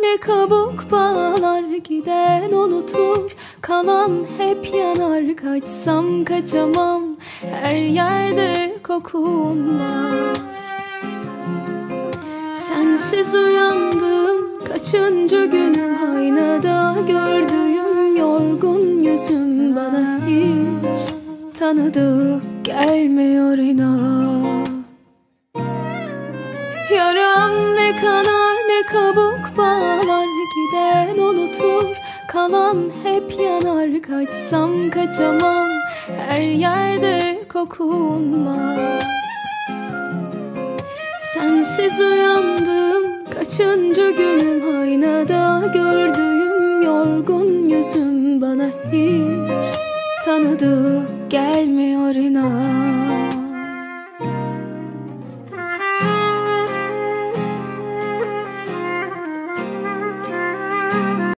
ne kabuk bağlar, giden unutur, kalan hep yanar. Kaçsam kaçamam, her yerde kokun var. Sensiz uyandım, kaçıncı günüm, aynada gördüğüm yorgun yüzüm bana hiç tanıdık gelmiyor inan. Yaram ne kanar ne kabuk bağlar, giden unutur, kalan hep yanar. Kaçsam kaçamam, her yerde kokun var. Sensiz uyandım, kaçıncı günüm, aynada gördüğüm yorgun yüzüm bana hiç tanıdık gelmiyor inan.